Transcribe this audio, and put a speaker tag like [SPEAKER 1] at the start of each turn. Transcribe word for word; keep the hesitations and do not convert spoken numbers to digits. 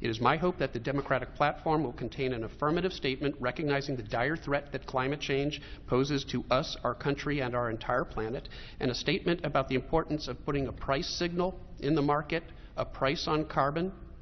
[SPEAKER 1] It is my hope that the Democratic platform will contain an affirmative statement recognizing the dire threat that climate change poses to us, our country, and our entire planet, and a statement about the importance of putting a price signal in the market, a price on carbon,